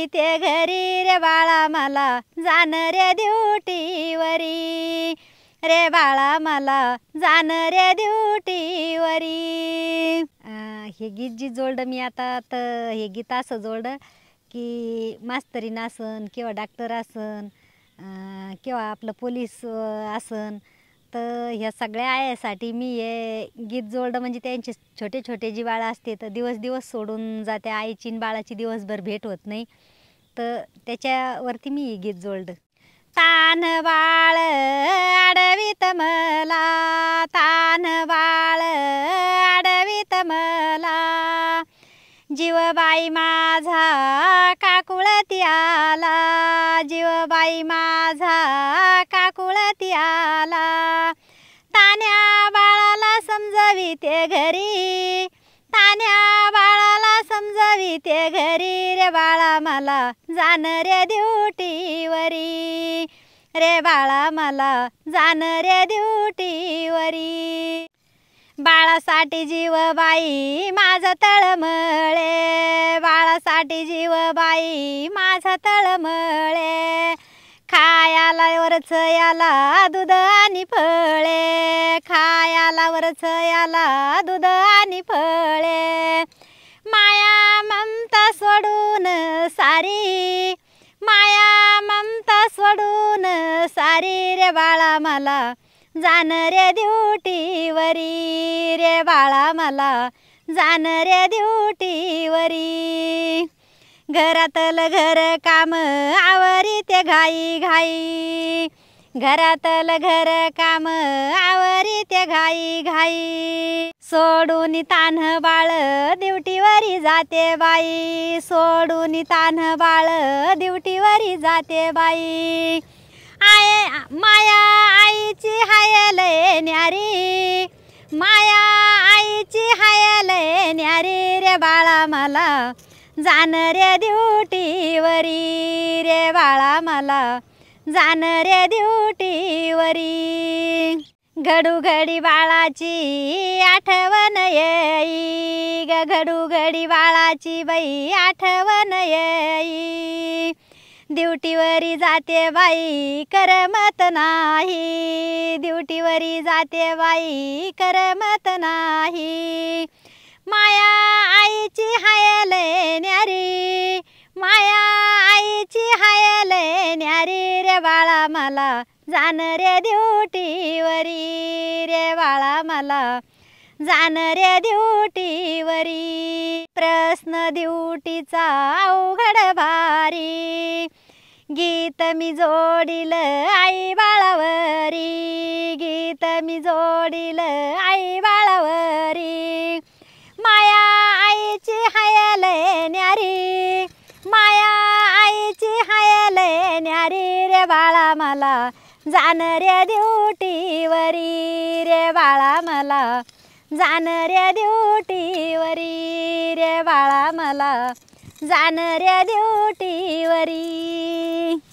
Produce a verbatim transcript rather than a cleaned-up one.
ते घरी रे बाळा मला जाणाऱ्या ड्युटीवरी रे बाळा मला जाणाऱ्या ड्युटीवरी। हे गीत जी जोडलं मी आता तर हे गीत असं जोडलं की मास्तरीण असन किंवा डॉक्टर असन किंवा आपलं पोलीस असन तर ह्या सगळ्या आयासाठी मी हे गीत जोडलं। म्हणजे त्यांचे छोटे छोटे जी बाळं असते तर दिवस दिवस सोडून जाते, आईची आणि बाळाची दिवसभर भेट होत नाही, तर त्याच्यावरती मी हे गीत जोडलं। तान बाळ आडवीत मला, तान बाळ आडवीत मला, जीवबाई माझा काकुळती आला, जीवबाई माझा काकुळती आला, तान्या बाळाला समजाविते घरी, तान्या बाळाला समजाविते घरी रे बाळा मला जाणाऱ्या ड्युटीवरी रे बाळा मला जाणाऱ्या ड्युटीवरी। बाळासाठी जीवबाई माझा तळमळे, बाळासाठी जीवबाई माझा तळमळे, खायाला वरच याला दूध आणि फळे, खायाला वरच याला दूध आणि फळे, माया ममता सोडून सारी, माया ममता सोडून सारी रे बाळा मला जाणाऱ्या ड्युटीवरी रे बाळा मला जाणाऱ्या ड्युटीवरी। घरातलं घर काम आवरीते घाई घाई, घरातलं घर काम आवरीते घाई घाई, सोडून तान बाळ ड्युटीवरी जाते बाई, सोडून तान बाळ ड्युटीवरी जाते बाई, आय माया आईची हाय लय न्यारी, माया आईची हाय लय न्यारी रे बाळा मला जाणाऱ्या ड्युटीवरी रे बाळा मला जाणाऱ्या ड्युटीवरी। घडूघडी बाळाची आठवण येई ग, घडूघडी बाळाची बाई आठवण येई, ड्युटीवरी जाते बाई करमत नाही, ड्युटीवरी जाते बाई करमत नाही, माया आईची हाय लय न्यारी, माया आईची हाय लय न्यारी रे बाळा मला जाणाऱ्या ड्युटीवरी रे बाळा मला जाणाऱ्या ड्युटीवरी। प्रश्न ड्युटीचा अवघड भारी, गीत मी जोडिल आई बाळावरी, गीत मी जोडिल आई बाळावरी, माया आईची हाय लय न्यारी, माया आईची हाय लय न्यारी रे बाळा मला जाणाऱ्या ड्युटीवरी रे बाळा मला जाणाऱ्या ड्युटीवरी रे बाळा मला जाणाऱ्या ड्युटीवरी।